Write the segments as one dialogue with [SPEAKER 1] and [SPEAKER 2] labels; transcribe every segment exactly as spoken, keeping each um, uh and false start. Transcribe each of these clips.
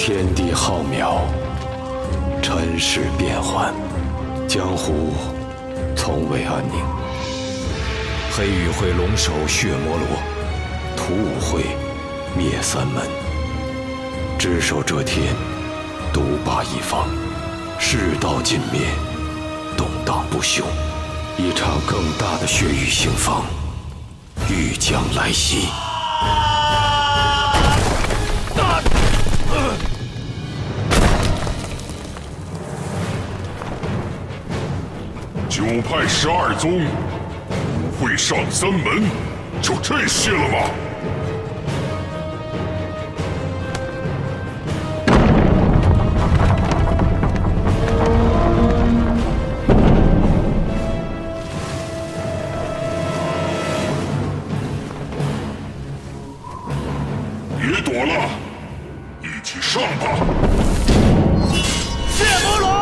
[SPEAKER 1] 天地浩渺，尘世变幻，江湖从未安宁。黑羽会龙首血魔罗，屠武会灭三门。只手遮天，独霸一方，世道尽灭，动荡不休。一场更大的血雨腥风，欲将来袭。
[SPEAKER 2] 九派十二宗，武会上三门，就这些了吗？别躲了，一起上吧！
[SPEAKER 3] 血魔罗！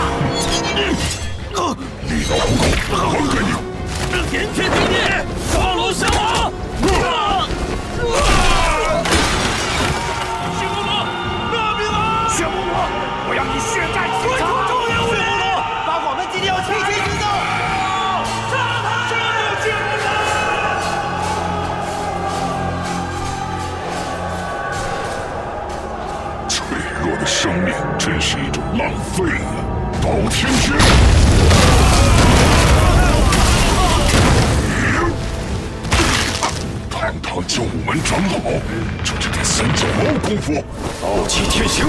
[SPEAKER 2] 力道不够，还给你！
[SPEAKER 3] 天天地地，双龙相王！血魔罗，拿命啊！
[SPEAKER 4] 血魔罗，我要你血债血偿！
[SPEAKER 3] 重要血魔罗，
[SPEAKER 5] 把我们今天要提前知道！
[SPEAKER 3] 杀他！杀了血
[SPEAKER 2] 魔罗！脆弱的生命真是一种浪费呀！包天天！ 堂堂九武门长老，就这点三脚猫功夫，
[SPEAKER 1] 傲气天行！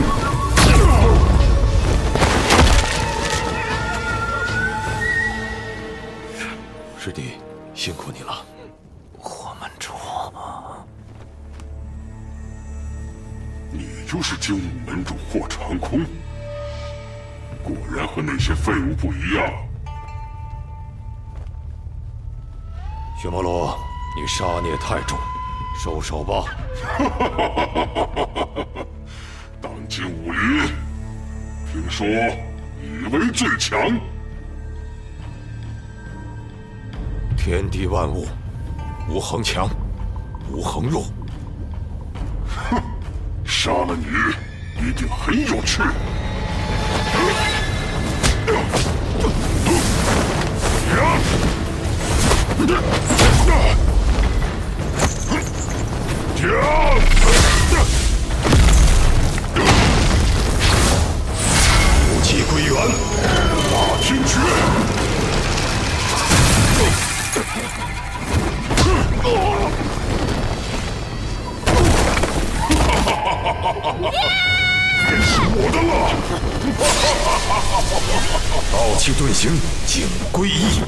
[SPEAKER 1] 师弟，辛苦你了。火门主，
[SPEAKER 2] 你就是精武门主霍长空，果然和那些废物不一样。
[SPEAKER 1] 血魔罗。 你杀孽太重，收手吧。
[SPEAKER 2] 当今武林，听说以为最强。
[SPEAKER 1] 天地万物，无恒强，无恒弱。
[SPEAKER 2] 哼，杀了你，一定很有趣。
[SPEAKER 1] 武气归元，
[SPEAKER 2] 大天诀。便是我的了。
[SPEAKER 1] 傲气遁形，景归一。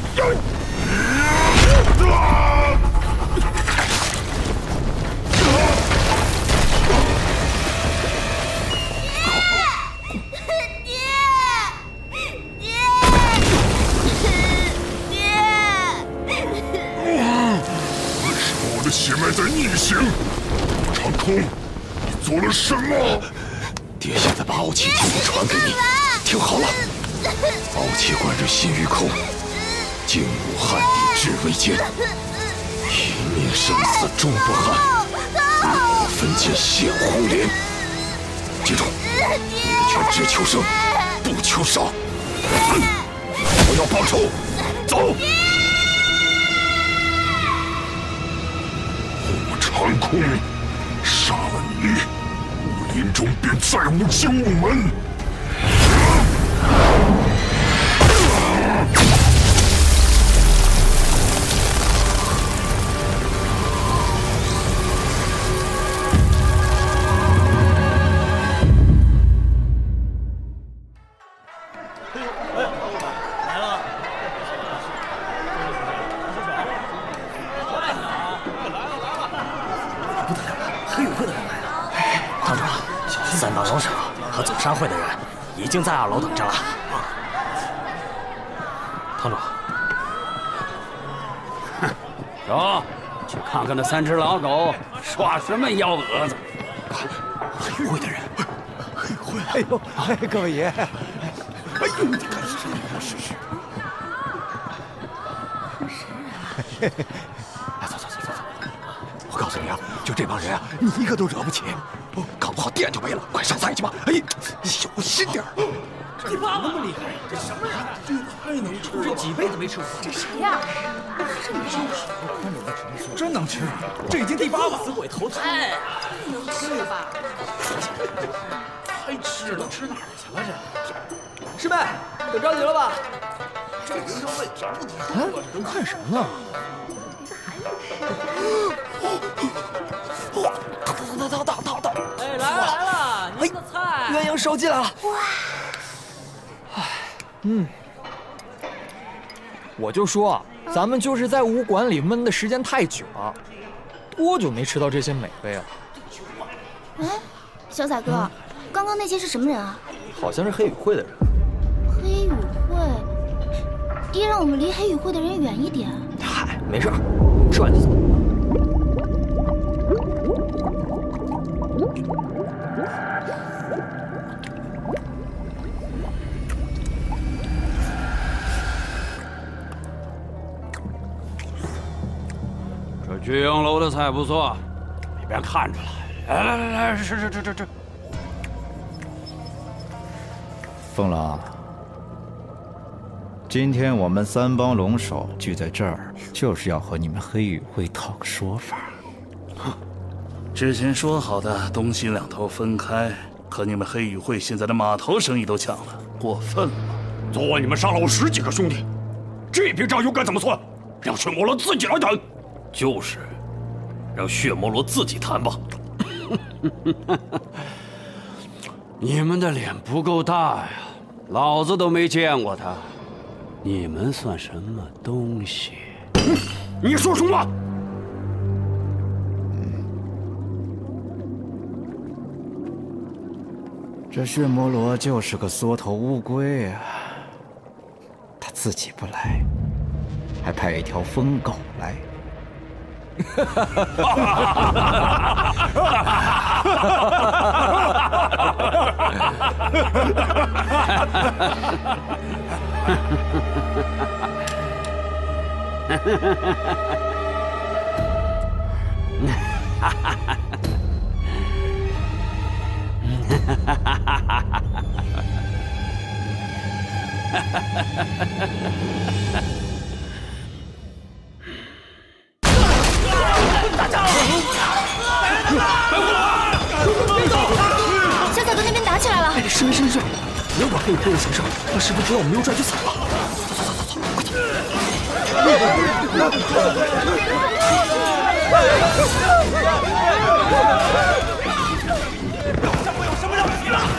[SPEAKER 2] 血脉在逆行，长空，你做了什么？
[SPEAKER 1] 爹现在把傲气天符传给你，听好了，傲气贯日心于空，精武汉地至为坚，一念生死终不憾，日暮分尽现红莲。记住，你的拳只求生，不求杀。我要报仇，走。
[SPEAKER 2] 长空，杀了你，武林中便再无精武门。
[SPEAKER 6] 商会的人已经在二楼等着了。堂主，
[SPEAKER 7] 哼，走，去看看那三只老狗耍什么幺蛾子。
[SPEAKER 6] 黑会的人，
[SPEAKER 5] 黑会！哎呦，哎，各位爷，哎呦，你看是是是。
[SPEAKER 6] 来，走走走走走。我告
[SPEAKER 5] 告诉你啊，就这帮人啊，你一个都惹不起，哦，搞不好店就没了。快上菜去吧！哎，小心点儿。
[SPEAKER 3] 第八那么厉害，这什么人？这太能吃了，这几辈子没吃过。
[SPEAKER 8] 这谁呀？这你真
[SPEAKER 5] 真能吃，这已经第八了。
[SPEAKER 3] 死鬼头胎，
[SPEAKER 8] 太能吃了吧？
[SPEAKER 3] 太吃了，吃哪儿去了这？
[SPEAKER 9] 师妹，有着急了吧？
[SPEAKER 3] 这人这为什么不
[SPEAKER 5] 哎，看什么呢？
[SPEAKER 9] 到到到到到到！
[SPEAKER 6] 哎，来了来了，您的菜。
[SPEAKER 9] 鸳鸯烧进来了。哇！哎，嗯，我就说啊，咱们就是在武馆里闷的时间太久了，多久没吃到这些美味了？
[SPEAKER 8] 哎，小仔哥，嗯、刚刚那些是什么人啊？
[SPEAKER 9] 好像是黑羽会的人。
[SPEAKER 8] 黑羽会，爹让我们离黑羽会的人远一点。
[SPEAKER 9] 嗨，没事，吃完就走。
[SPEAKER 7] 这聚阳楼的菜不错，你别看着了。来来来来，吃吃吃吃吃。
[SPEAKER 10] 凤郎，今天我们三帮龙首聚在这儿，就是要和你们黑羽会讨个说法。
[SPEAKER 11] 哼，之前说好的东西两头分开，可你们黑羽会现在的码头生意都抢了，过分了。
[SPEAKER 4] 昨晚你们杀了我十几个兄弟，这笔账又该怎么算？让血魔罗自己来谈。
[SPEAKER 3] 就是，让血魔罗自己谈吧。
[SPEAKER 7] 你们的脸不够大呀，老子都没见过他，你们算什么东西？
[SPEAKER 4] 你说什么？
[SPEAKER 10] 这血魔罗就是个缩头乌龟啊，他自己不来，还派一条疯狗来。哈哈哈
[SPEAKER 8] 小仔哥那边打起来了！
[SPEAKER 9] 是没是是，别管黑羽会的形势，他师傅知道我们又转就惨了。走走走走，快点！
[SPEAKER 3] 这会有什么了不起了？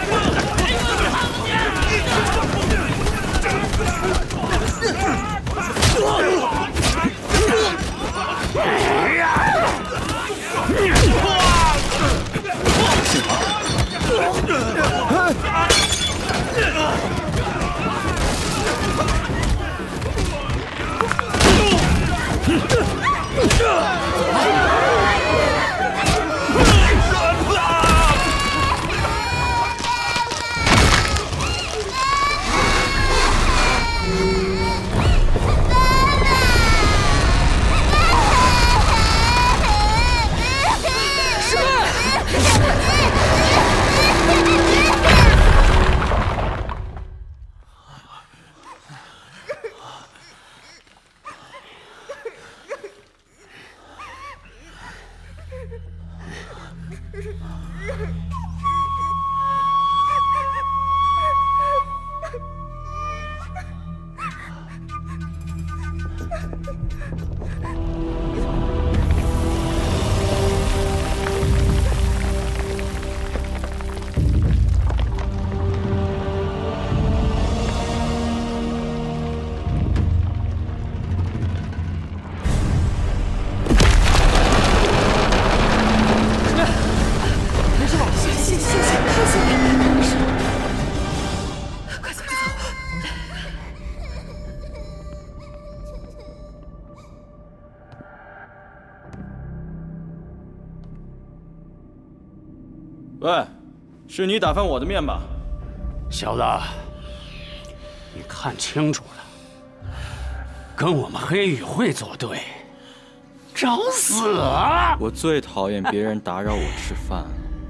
[SPEAKER 12] 喂，是你打翻我的面吧？
[SPEAKER 7] 小子，你看清楚了，跟我们黑羽会作对， 找死啊！
[SPEAKER 12] 我最讨厌别人打扰我吃饭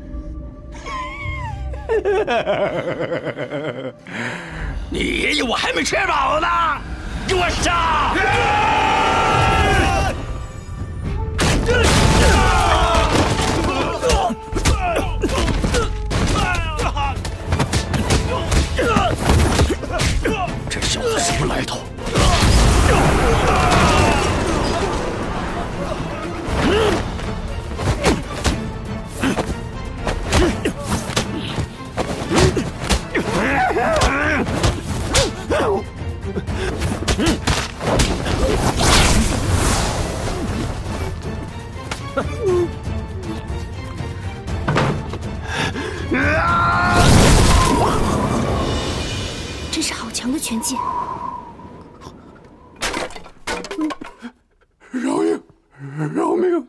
[SPEAKER 7] 了。你爷爷我还没吃饱呢，给我杀！这小子什么来头？
[SPEAKER 8] 真是好强的拳技！
[SPEAKER 2] 饶命！饶命！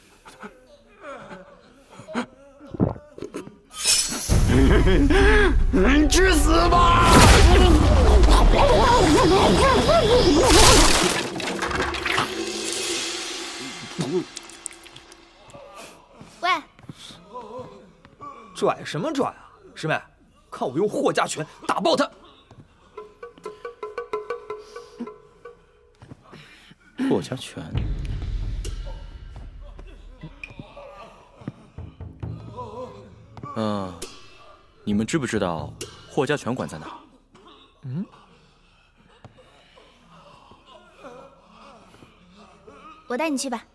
[SPEAKER 7] 你去死吧！
[SPEAKER 8] 喂，
[SPEAKER 9] 拽什么拽啊，师妹，看我用霍家拳打爆他！
[SPEAKER 12] 霍家拳。嗯、呃，你们知不知道霍家拳馆在哪？
[SPEAKER 9] 嗯。
[SPEAKER 8] 我带你去吧。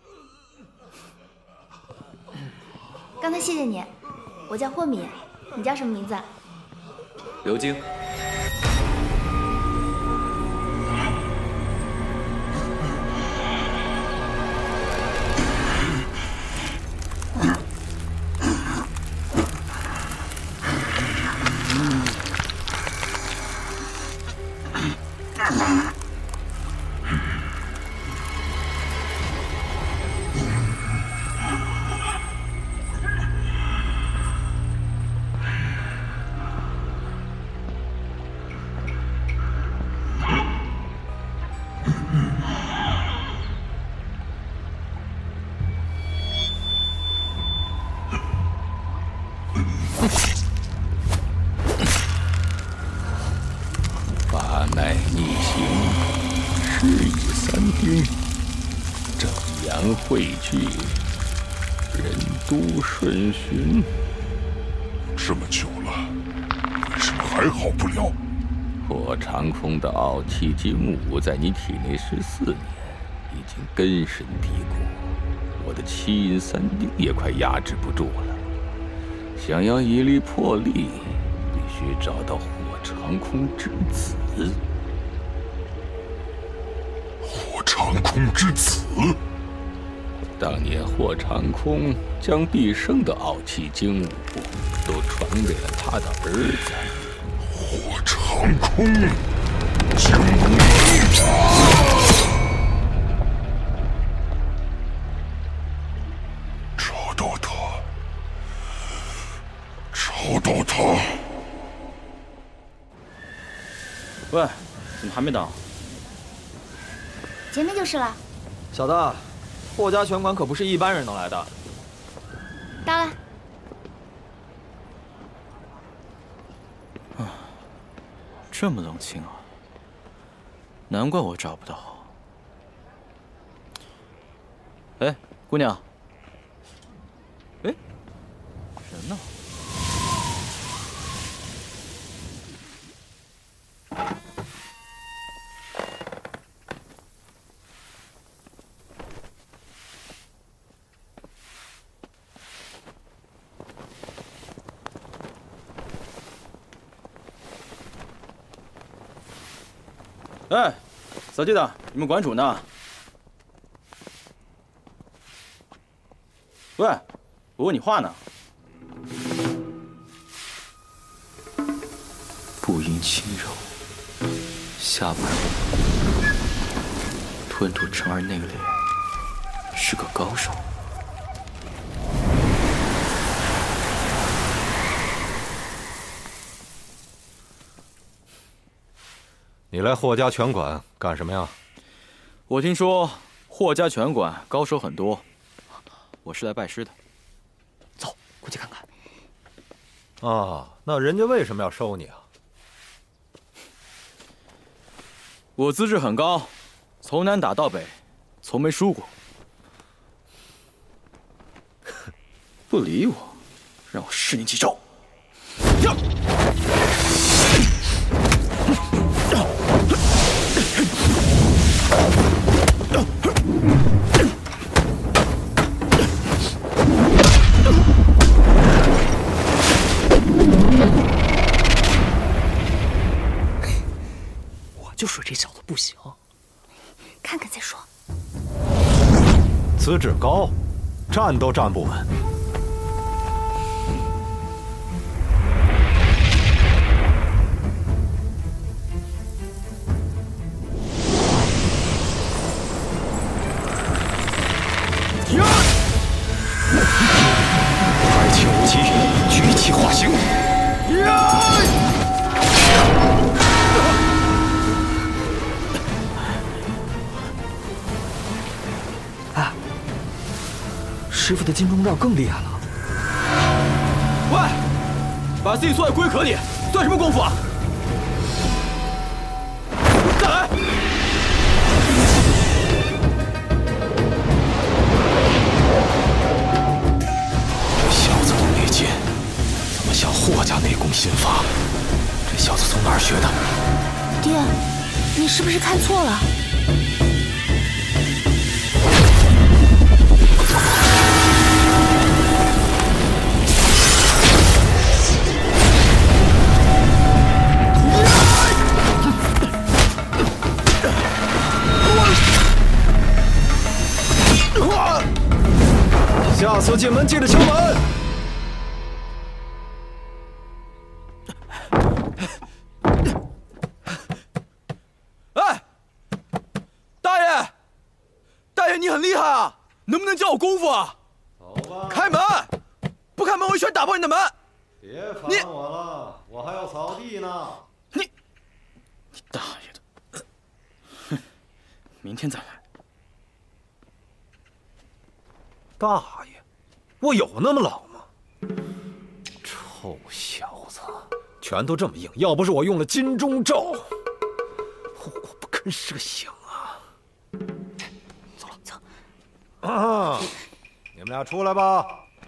[SPEAKER 8] 刚才谢谢你，我叫霍敏，你叫什么名字？
[SPEAKER 12] 刘晶。
[SPEAKER 2] 法乃逆行，施以三丁，正阳汇聚，人都顺循。这么久了，为什么还好不了？
[SPEAKER 13] 破长空的傲气精武在你体内十四年，已经根深蒂固，我的七阴三定也快压制不住了。想要以力破力，必须找到火长空之子。
[SPEAKER 2] 火长空之子。
[SPEAKER 13] 当年霍长空将毕生的傲气精武都传给了他的儿子。
[SPEAKER 2] 火长空精武，找到他，找到他。
[SPEAKER 12] 喂，怎么还没到？
[SPEAKER 8] 前面就是了。
[SPEAKER 9] 小子，霍家拳馆可不是一般人能来的。
[SPEAKER 8] 到了。
[SPEAKER 12] 啊，这么冷清啊！难怪我找不到。哎，姑娘。哎，人呢？ 哎，扫地的，你们馆主呢？喂，我问你话呢。
[SPEAKER 14] 不因轻柔，下不容，吞吐沉而内敛，是个高手。
[SPEAKER 15] 你来霍家拳馆干什么呀？
[SPEAKER 12] 我听说霍家拳馆高手很多，我是来拜师的。
[SPEAKER 9] 走，过去看看。
[SPEAKER 15] 啊，那人家为什么要收你啊？
[SPEAKER 12] 我资质很高，从南打到北，从没输过。不理我，让我试你几招。呀！
[SPEAKER 9] 我就说这小子不行，
[SPEAKER 8] 看看再说。
[SPEAKER 15] 资质高，站都站不稳。 二七武器，举起化形。
[SPEAKER 9] 哎，师傅的金钟罩更厉害了。
[SPEAKER 12] 喂，把自己缩在龟壳里，算什么功夫啊？再来！
[SPEAKER 1] 向霍家内功心法，这小子从哪儿学的？
[SPEAKER 8] 爹，你是不是看错了？
[SPEAKER 15] 下次进门记得敲门。
[SPEAKER 12] 你很厉害啊，能不能教我功夫啊？
[SPEAKER 15] 走吧，
[SPEAKER 12] 开门！不开门，我一拳打破你的门！
[SPEAKER 15] 别烦我了，我还要扫地呢。
[SPEAKER 12] 你，你大爷的！哼，明天再来。
[SPEAKER 15] 大爷，我有那么老吗？臭小子，拳头这么硬，要不是我用了金钟罩，我不肯设想啊。 啊！你们俩出来吧。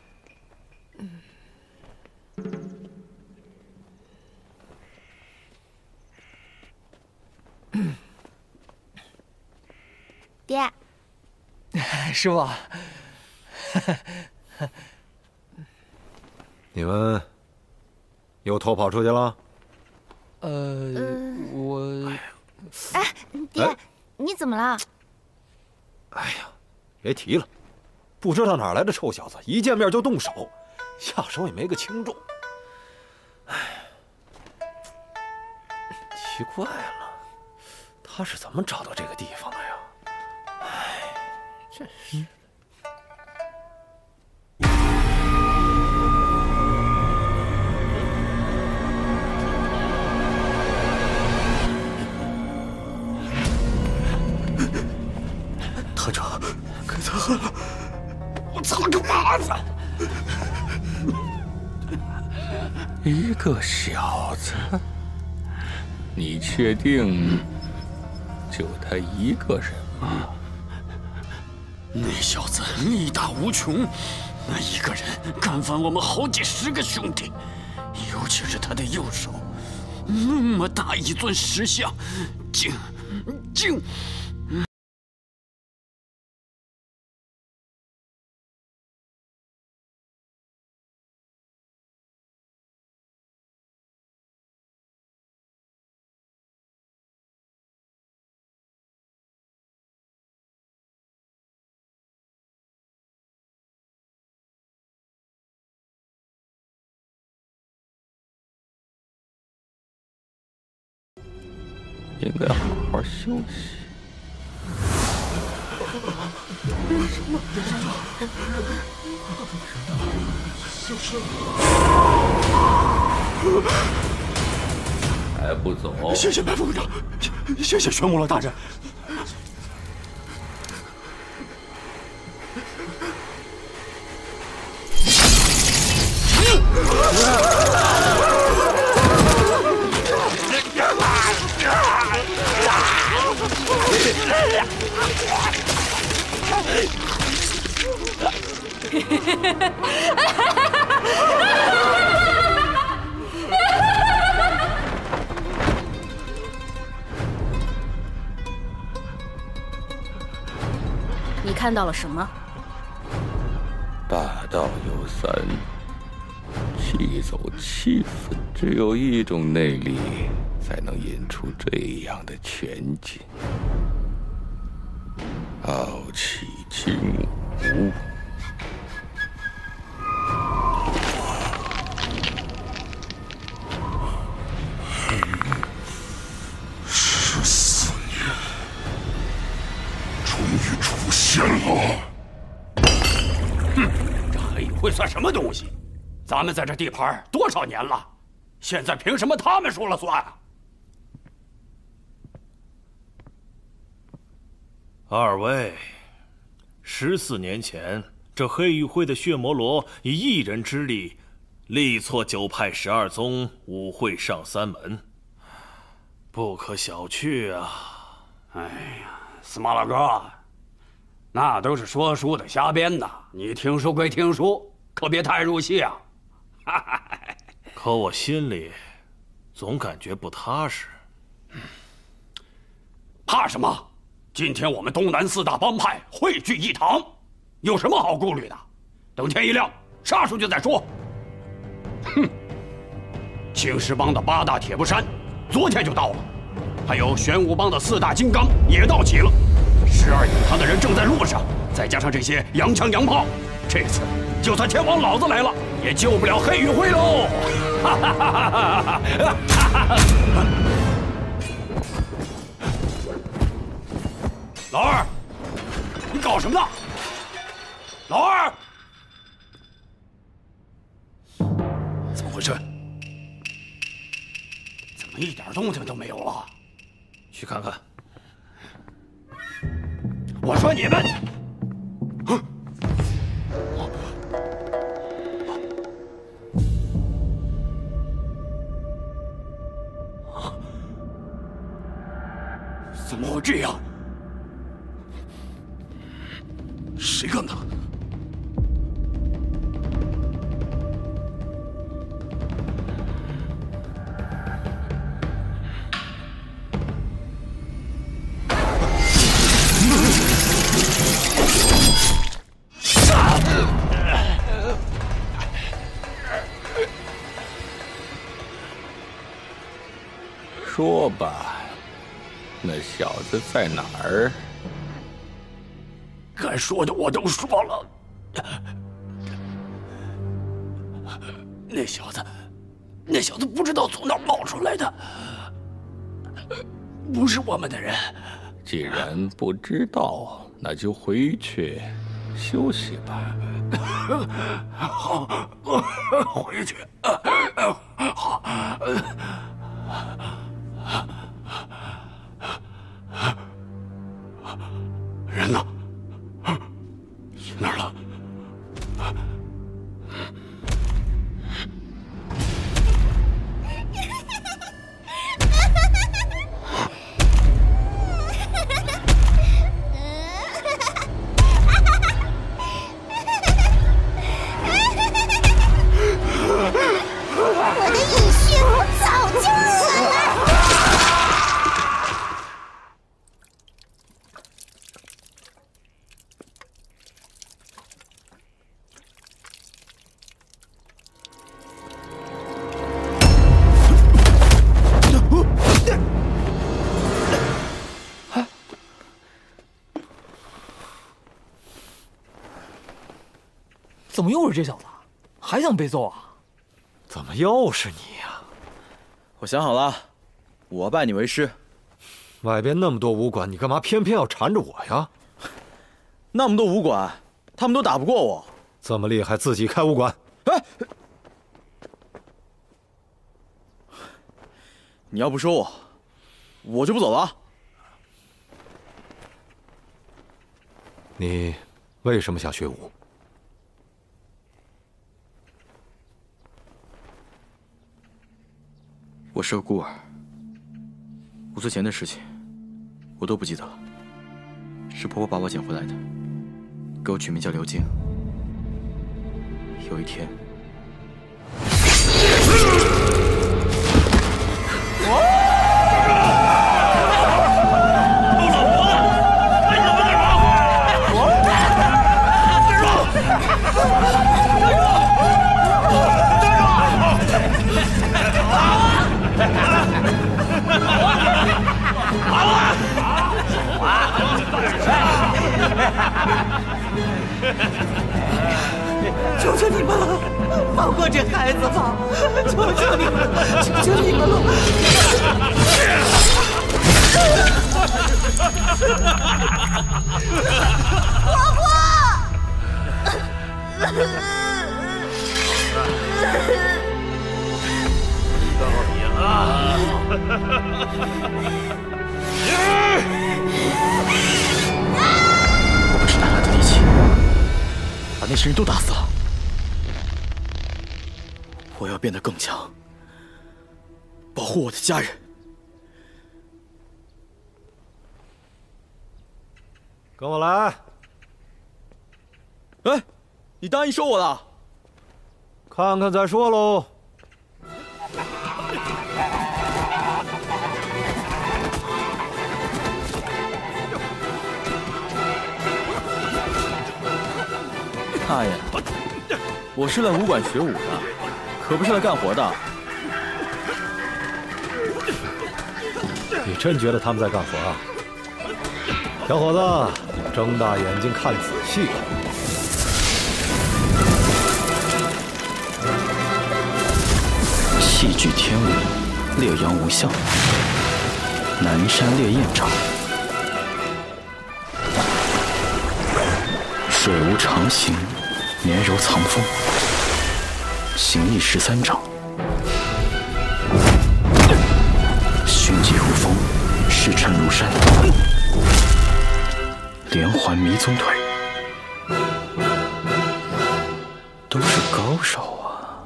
[SPEAKER 8] 爹，
[SPEAKER 9] 师傅，
[SPEAKER 15] 你们又偷跑出去了？
[SPEAKER 9] 呃，我……
[SPEAKER 8] 哎，爹，你怎么了？
[SPEAKER 15] 哎呀！ 别提了，不知道哪来的臭小子，一见面就动手，下手也没个轻重。哎，奇怪了，他是怎么找到这个地方的呀？哎，真是。
[SPEAKER 4] 特长。 可咋了？我操个妈子！
[SPEAKER 13] 一个小子，你确定就他一个人吗？
[SPEAKER 4] 那小子力大无穷，那一个人干翻我们好几十个兄弟，尤其是他的右手，那么大一尊石像，竟竟。
[SPEAKER 13] 应该好好休息。还不走？
[SPEAKER 4] 谢谢白副会长，谢谢玄武罗大人。
[SPEAKER 16] 你看到了什么？
[SPEAKER 13] 大道有三，气走气氛，只有一种内力才能引出这样的全景。傲气精武。
[SPEAKER 17] 十四年，终于出现了。
[SPEAKER 7] 哼，这黑羽会算什么东西？咱们在这地盘多少年了，现在凭什么他们说了算啊？
[SPEAKER 18] 二位，十四年前，这黑羽会的血魔罗以一人之力，力挫九派十二宗，武会上三门，不可小觑啊！
[SPEAKER 7] 哎呀，司马老哥，那都是说书的瞎编的，你听说归听说，可别太入戏啊！
[SPEAKER 18] 可我心里总感觉不踏实。
[SPEAKER 7] 怕什么？今天我们东南四大帮派汇聚一堂，有什么好顾虑的？等天一亮，杀出去再说。哼！青石帮的八大铁布衫昨天就到了，还有玄武帮的四大金刚也到齐了，十二引堂的人正在路上，再加上这些洋枪洋炮，这次就算天王老子来了，也救不了黑羽会喽！哈哈哈哈哈哈！老二，你搞什么呢？老二，怎么回事？怎么一点动静都没有了？
[SPEAKER 18] 去看看。
[SPEAKER 7] 我说你们，怎么会这样？谁干的？
[SPEAKER 13] 说吧，那小子在哪儿？
[SPEAKER 7] 该说的我都说了。那小子，那小子不知道从哪儿冒出来的，不是我们的人。
[SPEAKER 13] 既然不知道，那就回去休息吧。
[SPEAKER 7] 好，回去。好。人呢？去哪儿了？
[SPEAKER 8] 我的饮血符早就死了。
[SPEAKER 9] 怎么又是这小子？还想被揍啊？
[SPEAKER 15] 怎么又是你呀？
[SPEAKER 19] 我想好了，我拜你为师。
[SPEAKER 15] 外边那么多武馆，你干嘛偏偏要缠着我呀？
[SPEAKER 19] 那么多武馆，他们都打不过我。
[SPEAKER 15] 这么厉害，自己开武馆？
[SPEAKER 19] 哎，你要不说我，我就不走了。
[SPEAKER 15] 你为什么想学武？
[SPEAKER 14] 我是个孤儿，五岁前的事情我都不记得了，是婆婆把我捡回来的，给我取名叫刘静。有一天，
[SPEAKER 20] 求求你们了，放过这孩子吧！求求你们了，求求你们了！
[SPEAKER 8] 婆婆！
[SPEAKER 18] 到你了！
[SPEAKER 14] 我不是哪来的力气，把那些人都打死了。我要变得更强，保护我的家人。
[SPEAKER 15] 跟我来。
[SPEAKER 14] 哎，你答应收我了？
[SPEAKER 15] 看看再说喽。
[SPEAKER 14] 大爷，我是来武馆学武的，可不是来干活的。
[SPEAKER 15] 你真觉得他们在干活啊？小伙子，睁大眼睛看仔细。
[SPEAKER 14] 戏剧天舞，烈阳无相，南山烈焰掌，水无常形，绵柔藏锋，形意十三掌，迅疾如风，势沉如山，连环迷踪腿，都是高手啊！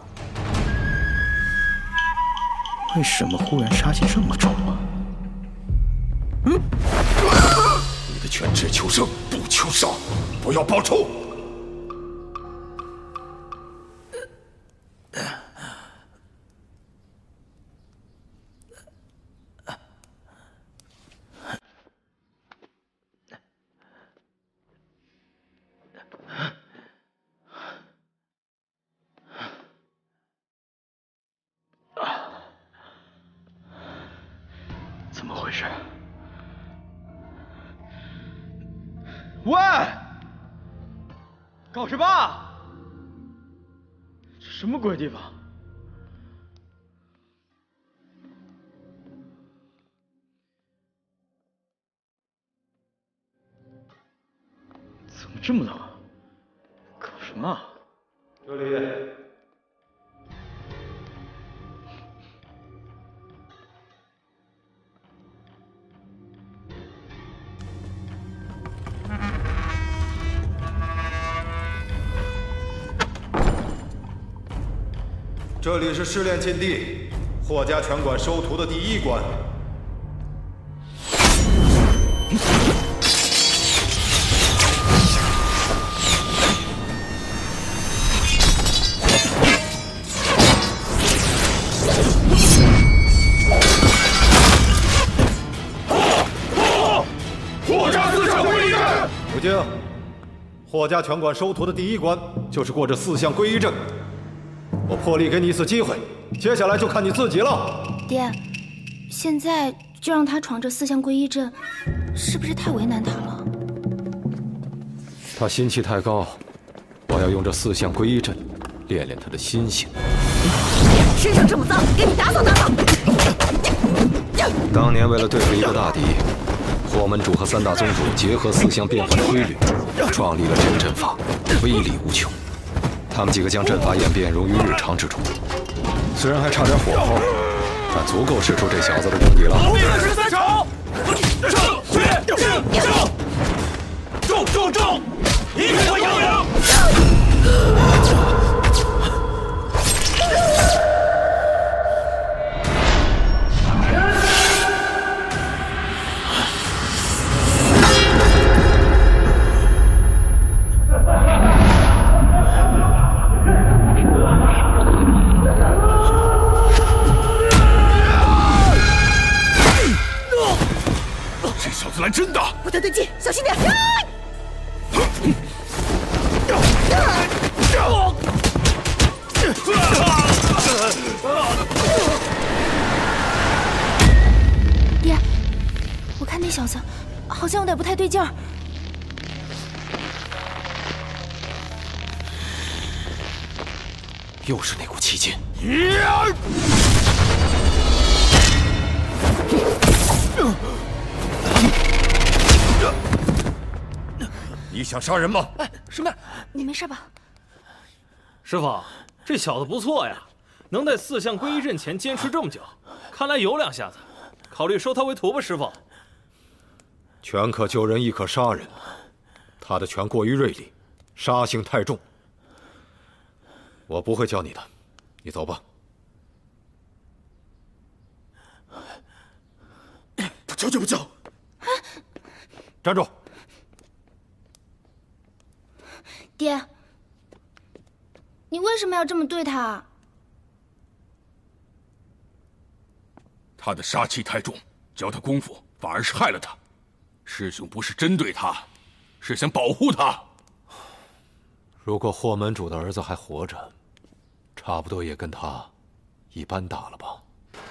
[SPEAKER 14] 为什么忽然杀气这么重啊？
[SPEAKER 17] 嗯，你的拳只求胜不求杀，不要报仇。
[SPEAKER 14] 怎么回事？
[SPEAKER 19] 喂，搞什么？这什么鬼地方？怎么这么冷？搞什么？
[SPEAKER 15] 这里。这里是试炼禁地，霍家拳馆收徒的第一关。
[SPEAKER 17] 霍家四项归一阵。
[SPEAKER 15] 不敬，霍家拳馆收徒的第一关就是过这四项归一阵。我破例给你一次机会，接下来就看你自己了。
[SPEAKER 8] 爹，现在就让他闯这四项归一阵，是不是太为难他了？
[SPEAKER 15] 他心气太高，我要用这四项归一阵练练他的心性。
[SPEAKER 20] 身上这么脏，给你打扫打扫。
[SPEAKER 15] 当年为了对付一个大敌，霍门主和三大宗主结合四项变换规律，创立了这个阵法，威力无穷。他们几个将阵法演变融于日常之中，虽然还差点火候，但足够试出这小子的功底了。
[SPEAKER 20] 四十三手，正确正正正正正，一个
[SPEAKER 8] 像有点不太对劲儿。
[SPEAKER 15] 又是那股气劲。
[SPEAKER 17] 你想杀人吗？
[SPEAKER 8] 哎，师妹，你没事吧？
[SPEAKER 18] 师傅，这小子不错呀，能在四象归一阵前坚持这么久，看来有两下子。考虑收他为徒吧，师傅。
[SPEAKER 15] 拳可救人，亦可杀人。他的拳过于锐利，杀性太重。我不会教你的，你走吧。
[SPEAKER 17] 不教就不教。
[SPEAKER 15] 站住！
[SPEAKER 8] 爹，你为什么要这么对他？
[SPEAKER 17] 他的杀气太重，教他功夫反而是害了他。师兄不是针对他，是想保护他。
[SPEAKER 15] 如果霍门主的儿子还活着，差不多也跟他一般大了吧？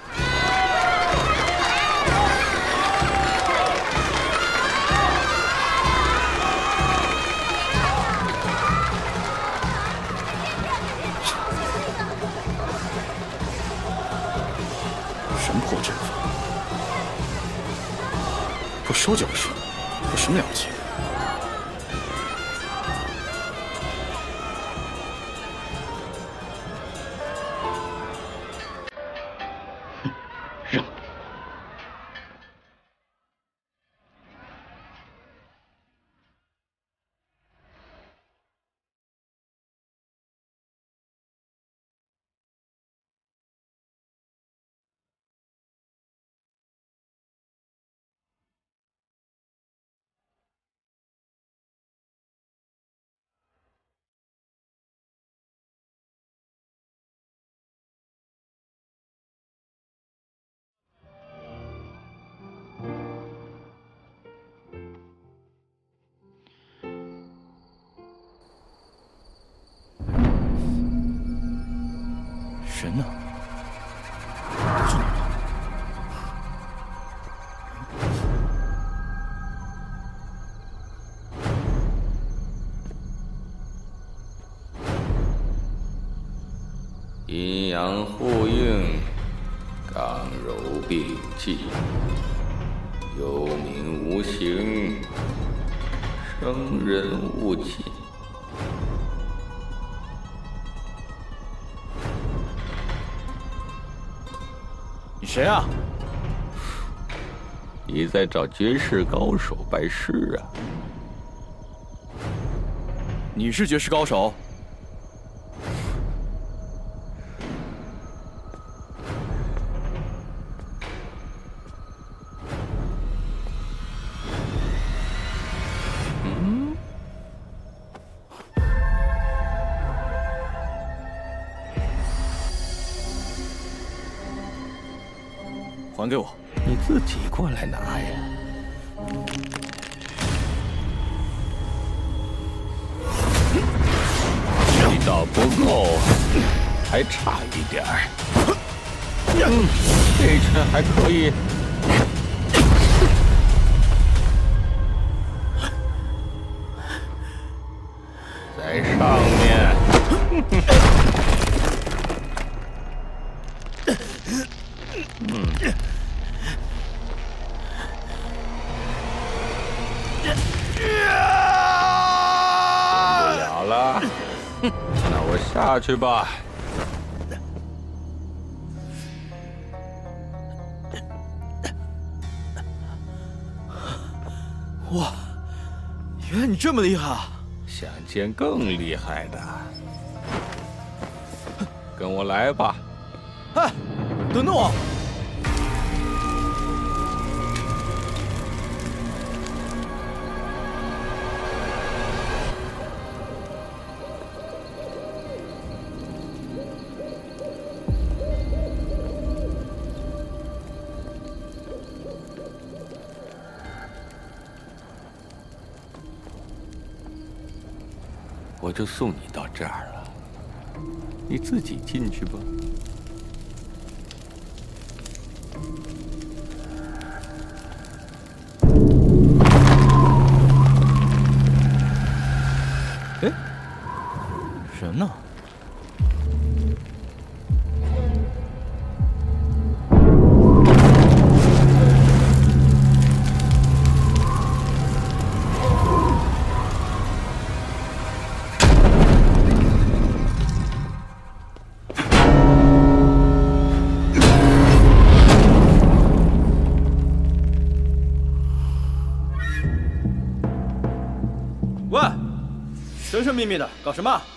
[SPEAKER 12] 神破阵法，不收就不收，有什么了不起？
[SPEAKER 2] 扔！
[SPEAKER 12] 人呢？去哪儿
[SPEAKER 13] 了？阴阳互应，刚柔并济，有名无形，生人勿近。
[SPEAKER 12] 你谁啊？
[SPEAKER 13] 你在找绝世高手拜师啊？
[SPEAKER 12] 你是绝世高手？
[SPEAKER 13] 嗯？
[SPEAKER 12] 还给我！
[SPEAKER 13] 你自己过来拿呀！力道不够，还差一点儿。嗯，这拳还可以。在上面。嗯。受不了了，那我下去吧。
[SPEAKER 12] 哇，原来你这么厉害啊！
[SPEAKER 13] 想见更厉害的，跟我来吧。
[SPEAKER 12] 哎，等等我！
[SPEAKER 13] 我就送你到这儿了，你自己进去吧。
[SPEAKER 14] 哎，人呢？
[SPEAKER 19] 喂，神神秘秘的搞什么？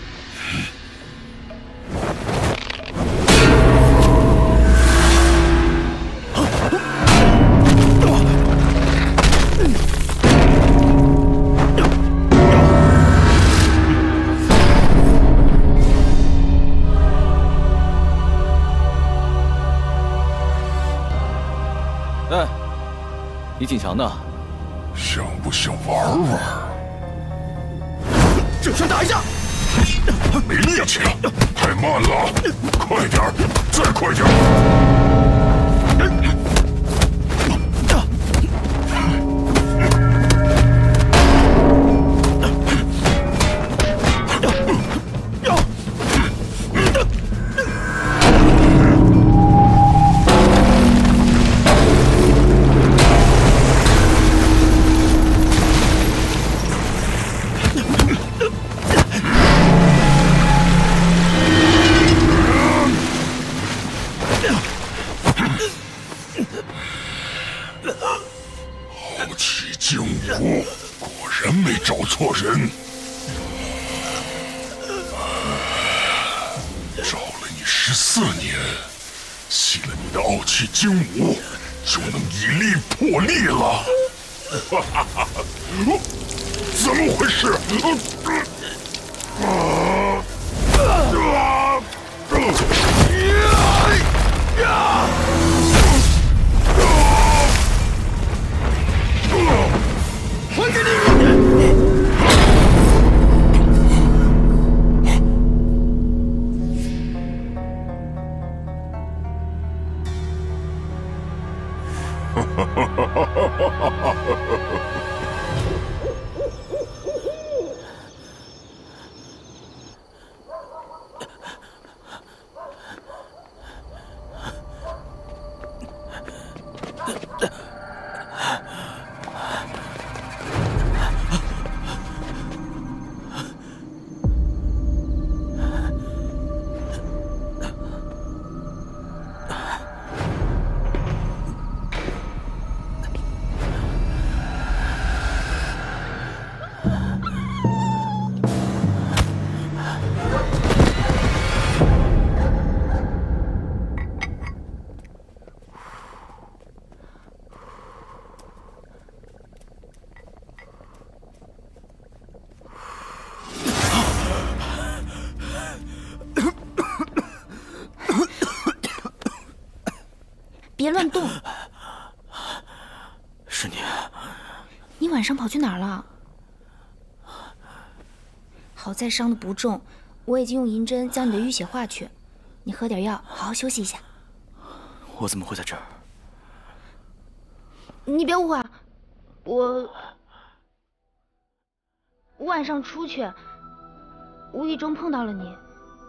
[SPEAKER 14] 哎，你挺强的，
[SPEAKER 17] 想不想玩玩？
[SPEAKER 19] 这拳打一下！
[SPEAKER 17] 没力气了，太慢了，快点儿，再快点儿！傲气精武，果然没找错人。找了你十四年，吸了你的傲气精武，就能以力破力了。哈哈哈！怎么回事？啊！啊！呀！还给你！哈哈哈哈哈哈！
[SPEAKER 8] 别乱动！
[SPEAKER 14] 是你？
[SPEAKER 8] 你晚上跑去哪儿了？好在伤的不重，我已经用银针将你的淤血化去。你喝点药，好好休息一下。
[SPEAKER 14] 我怎么会在这儿？
[SPEAKER 8] 你别误会，我我晚上出去，无意中碰到了你，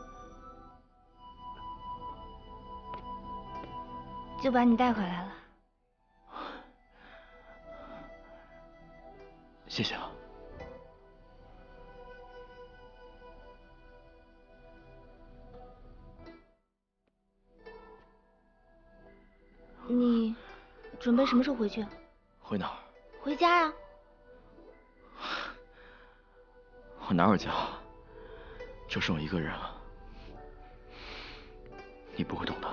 [SPEAKER 8] 就把你带回来了。
[SPEAKER 14] 谢谢啊。
[SPEAKER 8] 你准备什么时候回去？
[SPEAKER 14] 回哪儿？
[SPEAKER 8] 回家呀。
[SPEAKER 14] 我哪有家？就剩我一个人了。你不会懂的。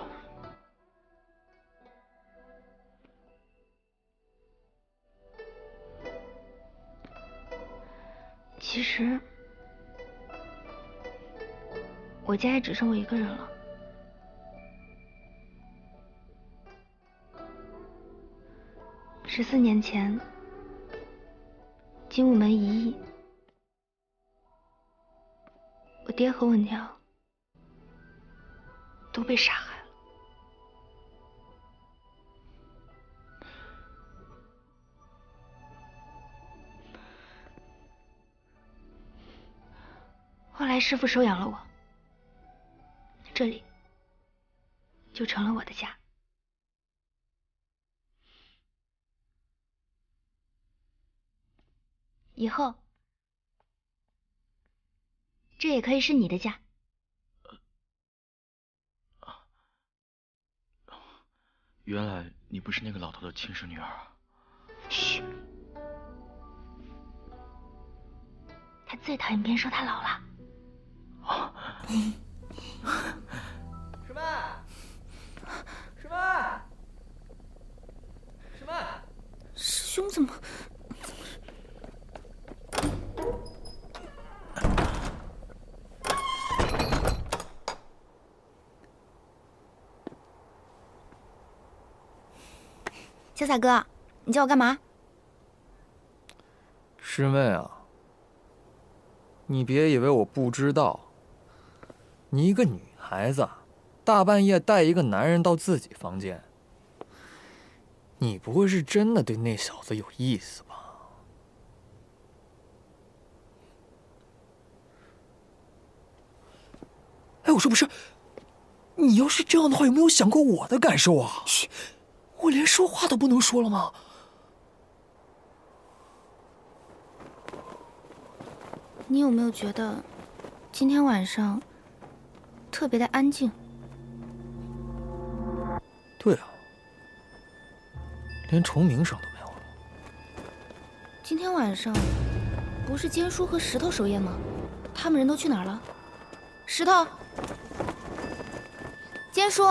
[SPEAKER 8] 其实，我家也只剩我一个人了。十四年前，精武门一役，我爹和我娘都被杀害了。 来师傅收养了我，这里就成了我的家。以后，这也可以是你的家。
[SPEAKER 14] 原来你不是那个老头的亲生女儿啊！
[SPEAKER 8] 嘘，他最讨厌别人说他老了。
[SPEAKER 9] 师妹，师妹，师妹，
[SPEAKER 8] 师兄怎么？小彩哥，你叫我干嘛？
[SPEAKER 9] 师妹啊，你别以为我不知道。你一个女孩子，大半夜带一个男人到自己房间，你不会是真的对那小子有意思吧？哎，我说不是，你要是这样的话，有没有想过我的感受啊？嘘。我连说话都不能说了吗？
[SPEAKER 8] 你有没有觉得今天晚上特别的安静？
[SPEAKER 9] 对啊，连虫鸣声都没有了。
[SPEAKER 8] 今天晚上不是坚叔和石头守夜吗？他们人都去哪儿了？石头，坚叔。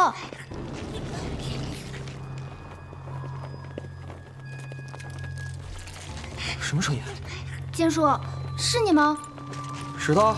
[SPEAKER 9] 什么声音？
[SPEAKER 8] 坚叔，是你吗？
[SPEAKER 9] 石头。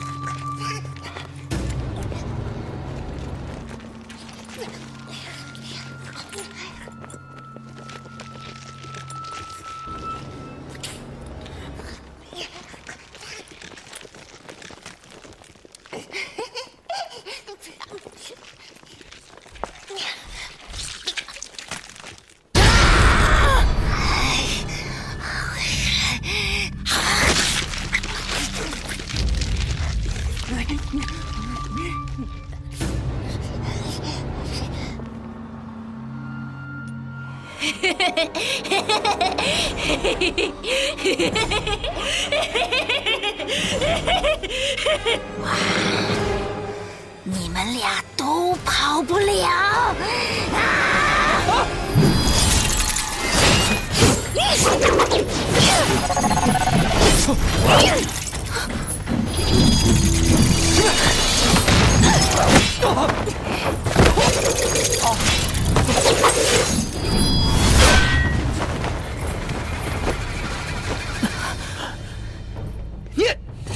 [SPEAKER 20] 你们俩都跑不了！啊！
[SPEAKER 9] 你，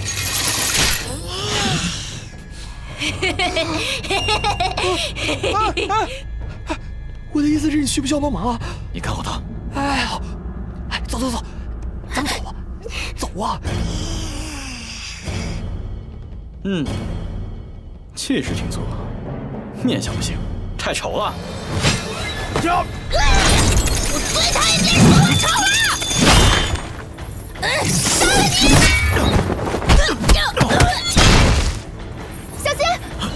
[SPEAKER 9] 我的意思是你需不需要帮忙啊？
[SPEAKER 14] 你看好他。
[SPEAKER 9] 哎，好，哎，走走走，咱们走吧，走啊！
[SPEAKER 14] 嗯，气势挺足，面相不行，太丑了。
[SPEAKER 20] 走！我最讨厌别人说我丑了！嗯，杀了你！
[SPEAKER 8] 小心！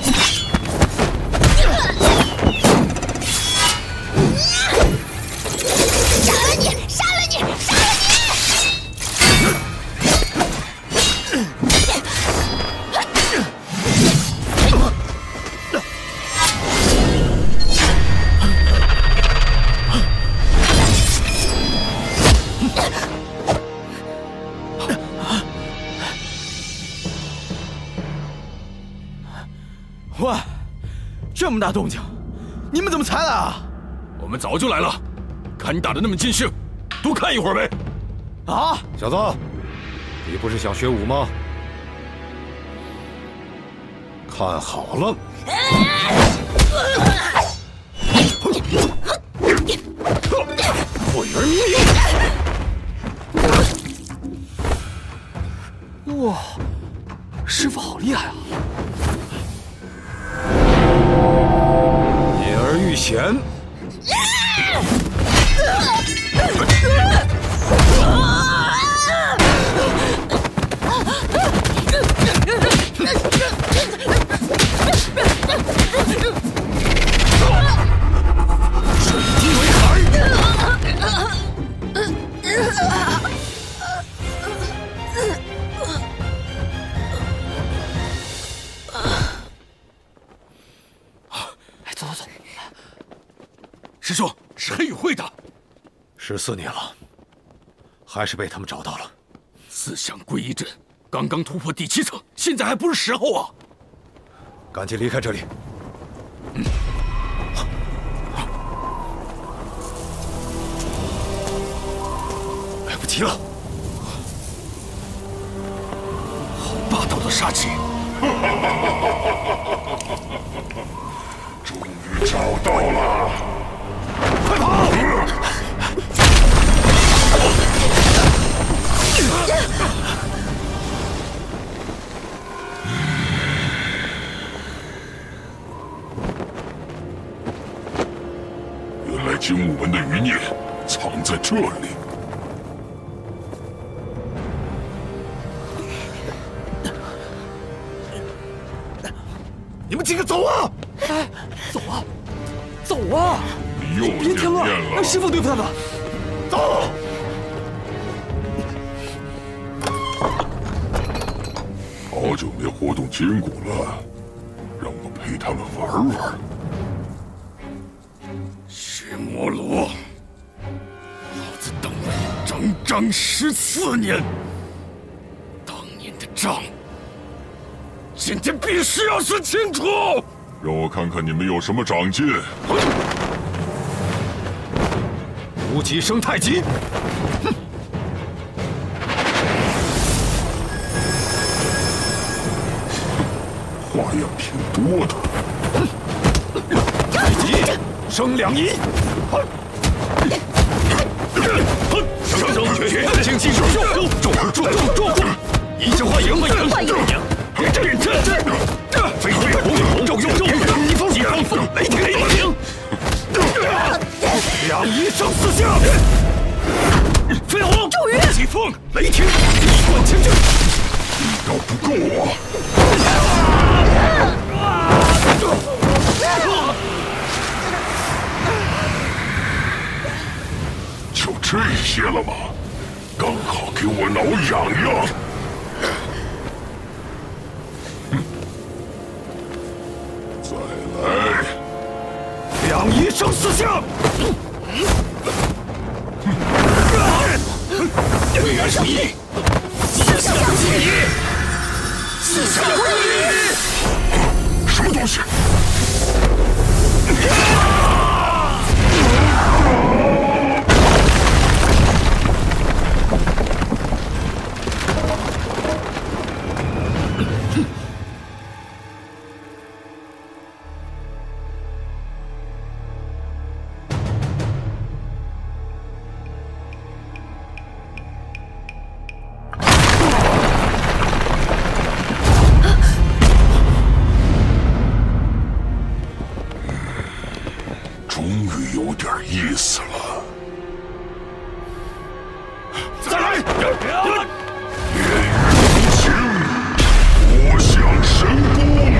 [SPEAKER 8] 杀了你！杀了你！杀了你！
[SPEAKER 14] 喂，这么大动静，你们怎么才来啊？
[SPEAKER 13] 我们早就来了，看你打得那么尽兴，多看一会儿呗。
[SPEAKER 14] 啊，
[SPEAKER 15] 小子，你不是想学武吗？看好了。
[SPEAKER 13] 鬼儿
[SPEAKER 9] 迷！哇，师傅好厉害啊！
[SPEAKER 15] 隐而愈显。
[SPEAKER 5] 师兄，是黑羽会的。十四年了，还是被他们找到了。
[SPEAKER 17] 自相归一阵，刚刚突破第七层，现在还不是时候啊！
[SPEAKER 5] 赶紧离开这里。嗯。来不及了。
[SPEAKER 17] 霸道的杀气！ 终于找到了！
[SPEAKER 5] 快跑！
[SPEAKER 17] 原来精武门的余孽藏在这里。
[SPEAKER 5] 你们几个走啊！
[SPEAKER 9] 哎，走啊，走啊！
[SPEAKER 17] 你又
[SPEAKER 9] 别停了，让师傅对付他们。
[SPEAKER 5] 走！
[SPEAKER 17] 好久没活动筋骨了，让我陪他们玩玩。血魔罗，老子等了你整整十四年，当年的账。 今天必须要说清楚！让我看看你们有什么长进。
[SPEAKER 5] 无极生太极，哼！
[SPEAKER 17] 花样挺多的。
[SPEAKER 5] 太极生两仪，生生绝绝，精气手重重而重重重重，一气化影影影。 点阵阵阵，飞飞红红，骤用骤用，疾风疾风，雷霆雷霆，两仪生四象，飞鸿骤雨，疾风雷霆，一贯千阵，
[SPEAKER 17] 力道不够啊！就这些了吗？刚好给我挠痒痒。 来，
[SPEAKER 5] 两仪生四象，归元圣意，四象归一，四象归一，
[SPEAKER 17] 什么东西？有点意思了。
[SPEAKER 5] 再来！
[SPEAKER 17] 烟雨无情，我向神功。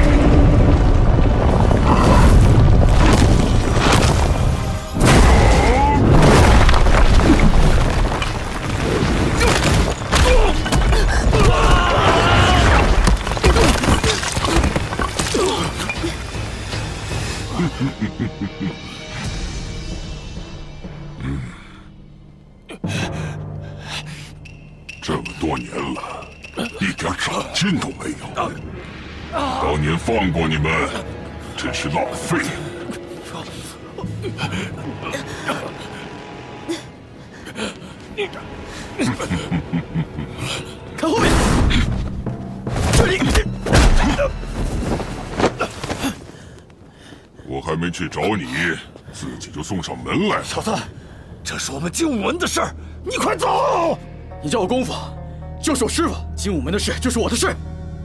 [SPEAKER 17] 嗯，这么多年了，一点长进都没有。当年放过你们，真是浪费。
[SPEAKER 5] 看后面，这里。
[SPEAKER 17] 我还没去找你，自己就送上门来了。
[SPEAKER 5] 小子，这是我们精武门的事儿，你快走！
[SPEAKER 19] 你叫我功夫，就是我师傅。精武门的事就是我的事。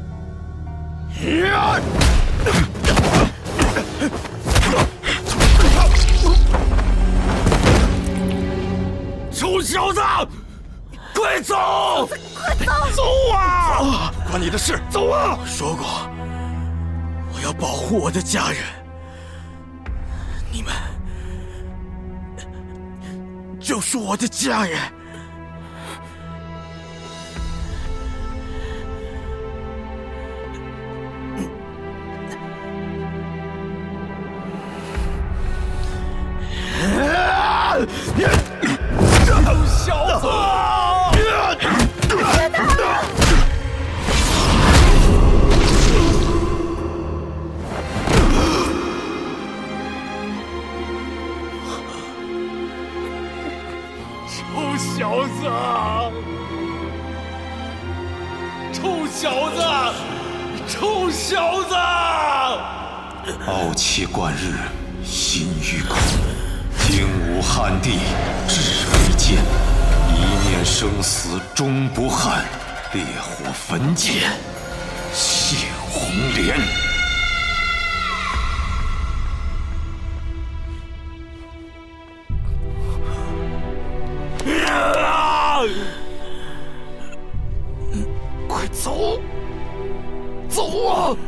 [SPEAKER 5] 臭小子，快走！
[SPEAKER 8] 快走！
[SPEAKER 5] 走啊！关你的事，走啊！
[SPEAKER 19] 我说过，我要保护我的家人。你们就是我的家人。
[SPEAKER 18] 臭小子，臭小子！
[SPEAKER 1] 傲气贯日，心于口。精武汉地，志为坚。一念生死终不憾，烈火焚剑，现红莲。
[SPEAKER 5] 啊！快走！走啊！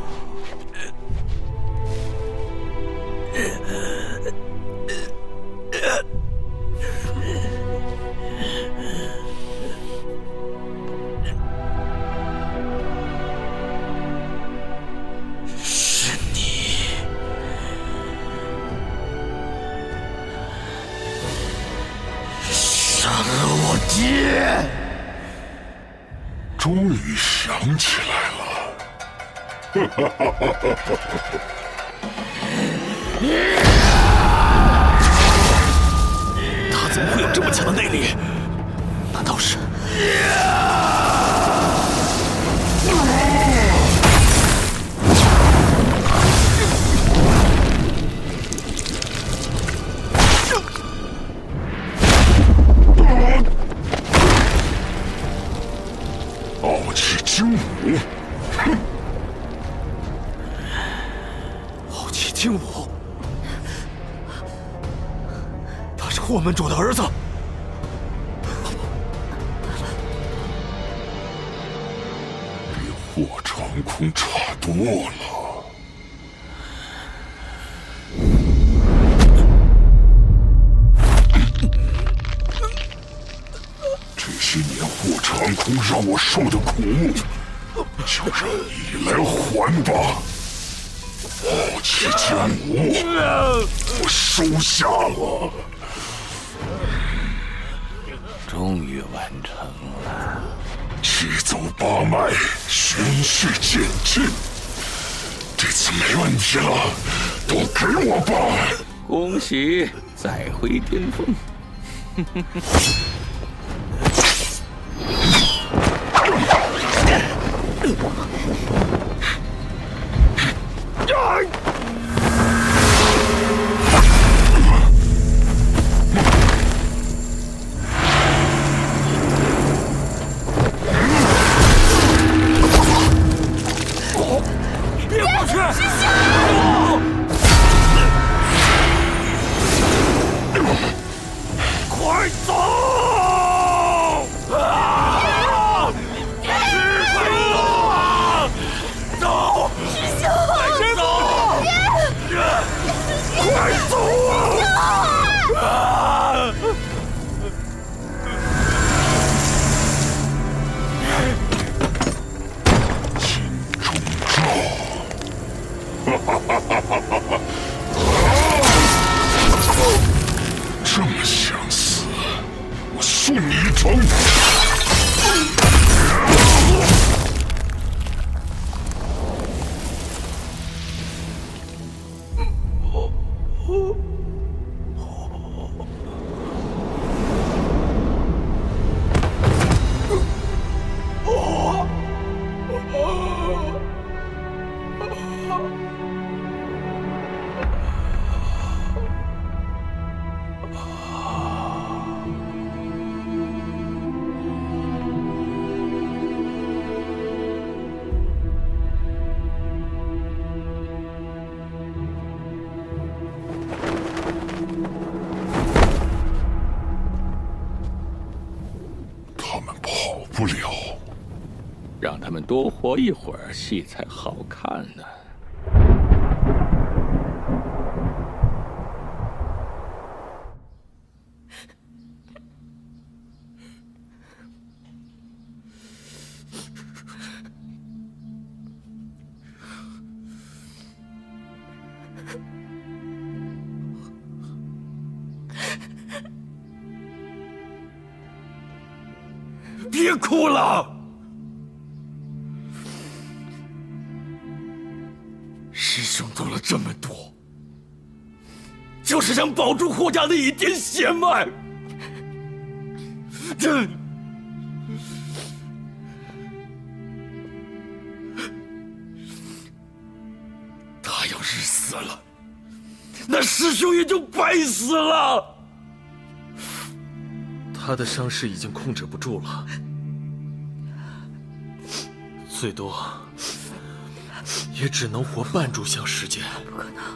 [SPEAKER 19] 是你，杀了我爹！
[SPEAKER 17] 终于想起来了。哈哈哈哈哈哈！
[SPEAKER 18] 他怎么会有这么强的内力？难道是……
[SPEAKER 17] 傲气精武，哼！
[SPEAKER 15] 傲气精武，他是霍门主的儿子。
[SPEAKER 17] 比霍长空差多了。这些年霍长空让我受的苦，就让你来还吧。傲气精武，我收下了。
[SPEAKER 13] 终于完成了。
[SPEAKER 17] 驱走八脉，循序渐进。这次没问题了，都给我吧！
[SPEAKER 13] 恭喜，再回巅峰。
[SPEAKER 5] 别过去！师兄！快走！啊！师兄！走！师兄！快走！快走啊！啊！
[SPEAKER 17] 哈哈哈哈哈哈！这么相似，我送你一程。不了，
[SPEAKER 13] 让他们多活一会儿，戏才好看呢。
[SPEAKER 5] 别哭了，师兄做了这么多，就是想保住霍家的一点血脉。这
[SPEAKER 19] 要是死了，那师兄也就白死了。
[SPEAKER 9] 他的伤势已经控制不住了，最多也只能活半炷香时间。
[SPEAKER 21] 不可能！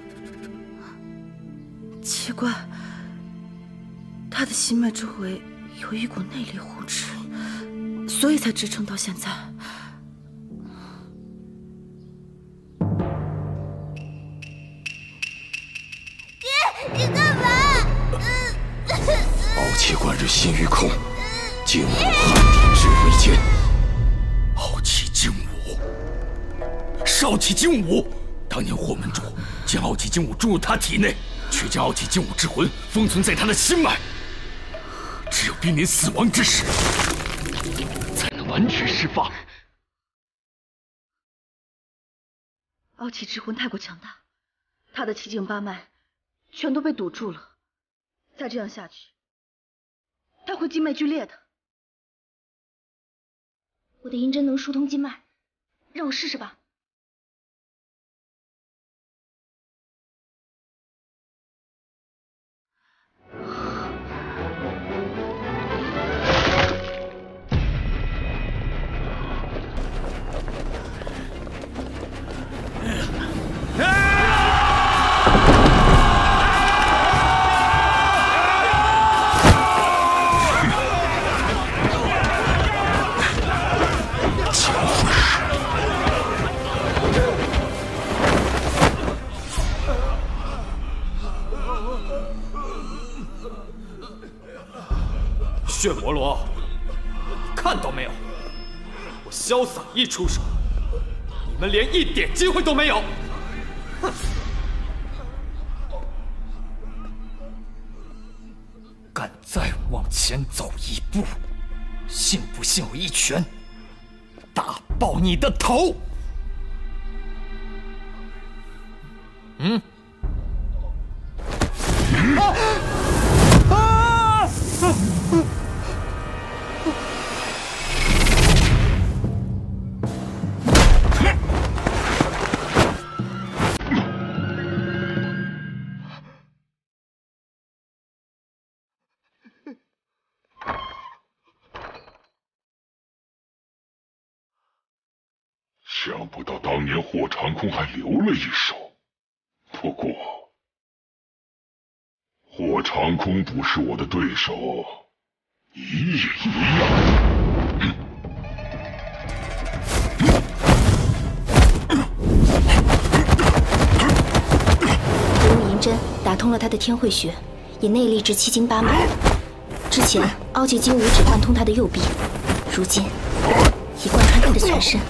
[SPEAKER 21] 奇怪，他的心脉周围有一股内力护持，所以才支撑到现在。
[SPEAKER 20] 爹，你干嘛？
[SPEAKER 1] 傲气贯日心于空，精武汉体至为坚。
[SPEAKER 19] 傲气精武，少气精武。当年霍门主将傲气精武注入他体内，却将傲气精武之魂封存在他的心脉。只有濒临死亡之时，才能完全释放。
[SPEAKER 21] 傲气之魂太过强大，他的七经八脉全都被堵住了。再这样下去，他会经脉剧裂的。
[SPEAKER 8] 我的银针能疏通经脉，让我试试吧。
[SPEAKER 15] 血魔罗，看到没有？我潇洒一出手，你们连一点机会都没有。哼！敢再往前走一步，信不信我一拳打爆你的头？嗯？啊！啊！
[SPEAKER 17] 想不到当年霍长空还留了一手，不过霍长空不是我的对手，你也一样。
[SPEAKER 8] 我用银针打通了他的天慧穴，也内力至七经八脉。之前傲气精武只贯通他的右臂，如今已贯穿他的全身。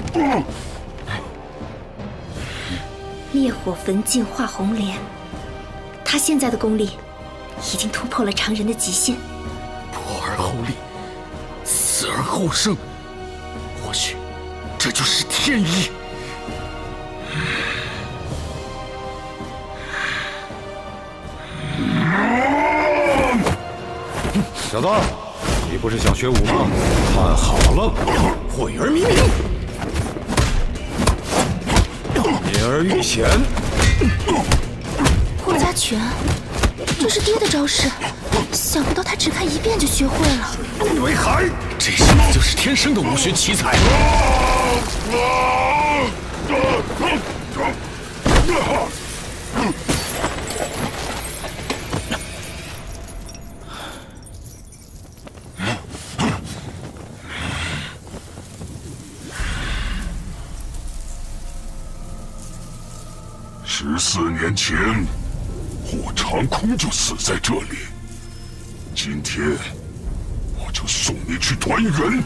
[SPEAKER 8] 烈火焚尽化红莲，他现在的功力已经突破了常人的极限。
[SPEAKER 19] 破而后立，死而后生，或许这就是天意。
[SPEAKER 15] 小子，你不是想学武吗？看好了，慧而明明，免而愈险。
[SPEAKER 8] 霍家拳，这是爹的招式，想不到他只看一遍就学会了。
[SPEAKER 19] 为海，这小子就是天生的武学奇才。
[SPEAKER 17] 十四年前，霍长空就死在这里。今天，我就送你去团圆。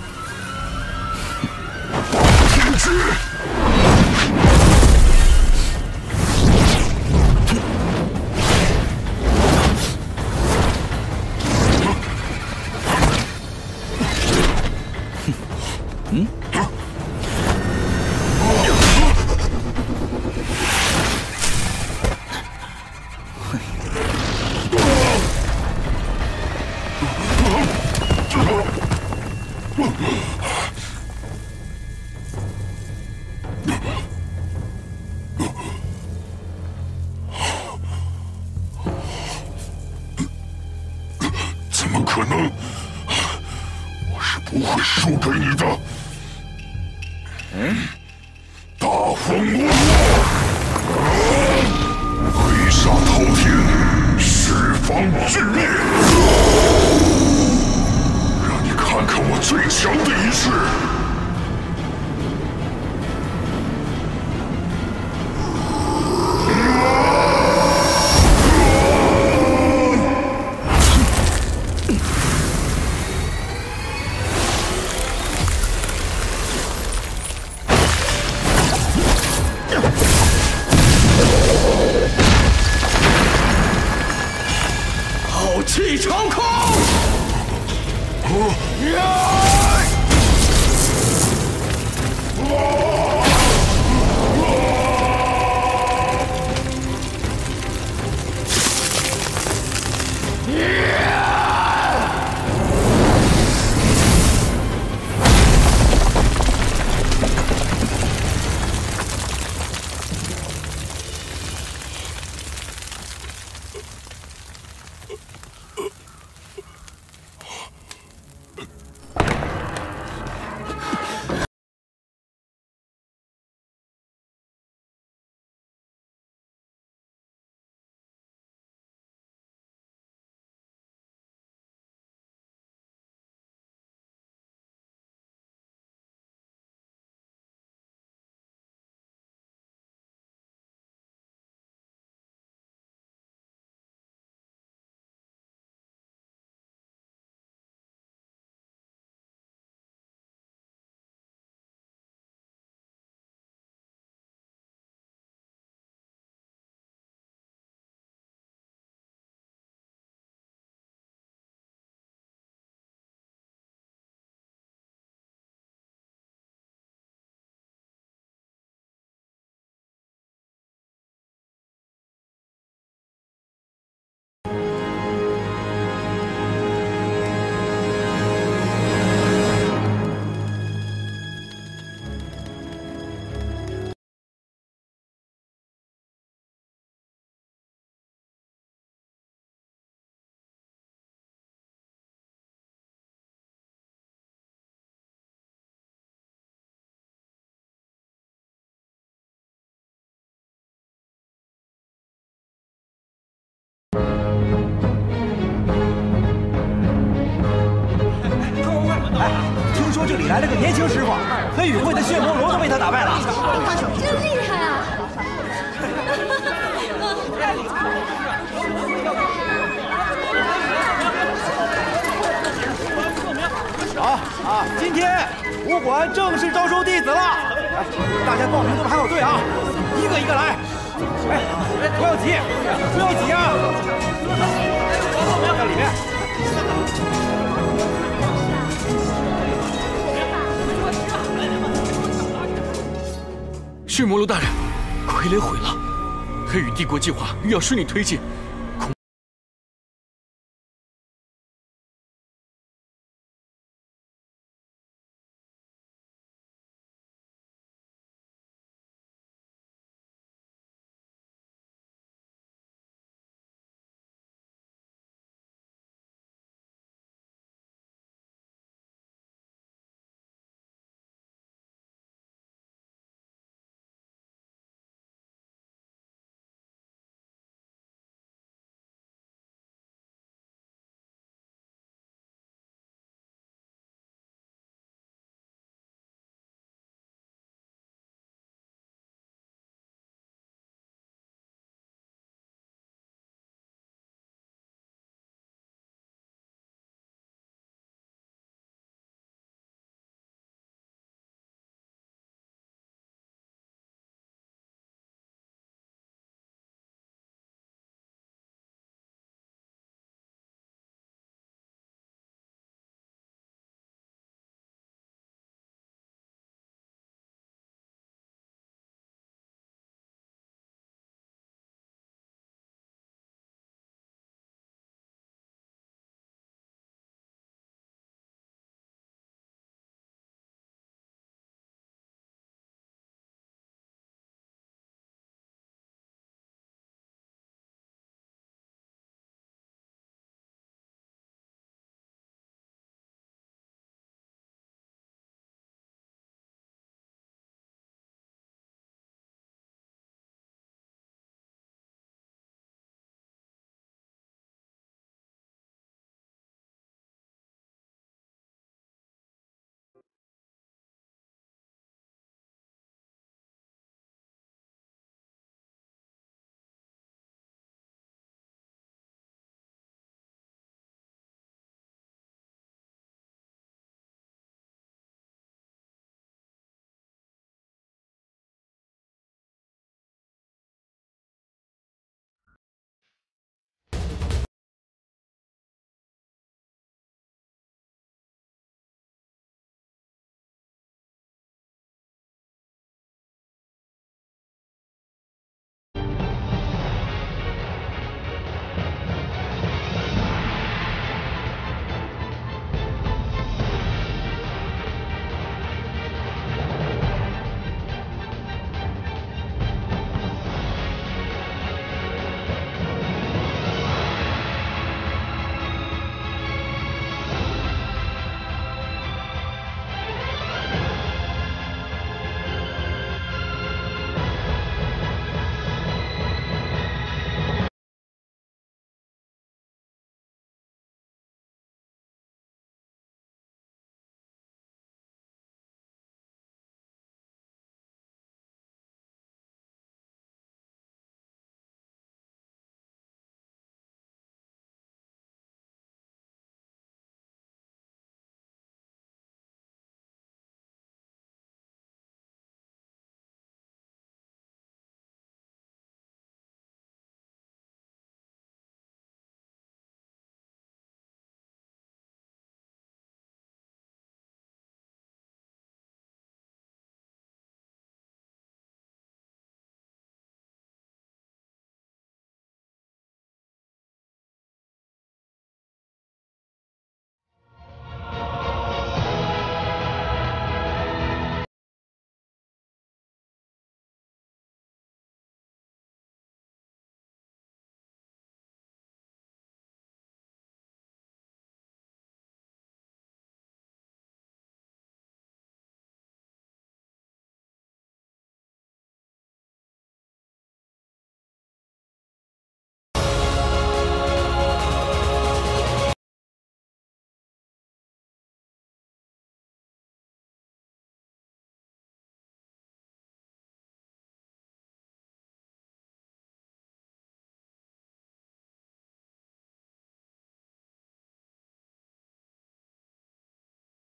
[SPEAKER 17] 天之！
[SPEAKER 19] 嗯？
[SPEAKER 17] 可能，我是不会输给你的。嗯，大风落落，黑煞滔天，十方俱灭。让你看看我最强的一式。
[SPEAKER 19] 气长空！
[SPEAKER 10] 这里来了个年轻师傅，黑羽会的血魔罗都被他打败了。
[SPEAKER 20] 真厉害啊！
[SPEAKER 10] 好啊，今天武馆正式招收弟子了。来，大家报名都排好队啊，一个一个来。哎，不要急，不要急啊！在里面。
[SPEAKER 19] 血魔罗大人，傀儡毁了，黑羽帝国计划欲要顺利推进，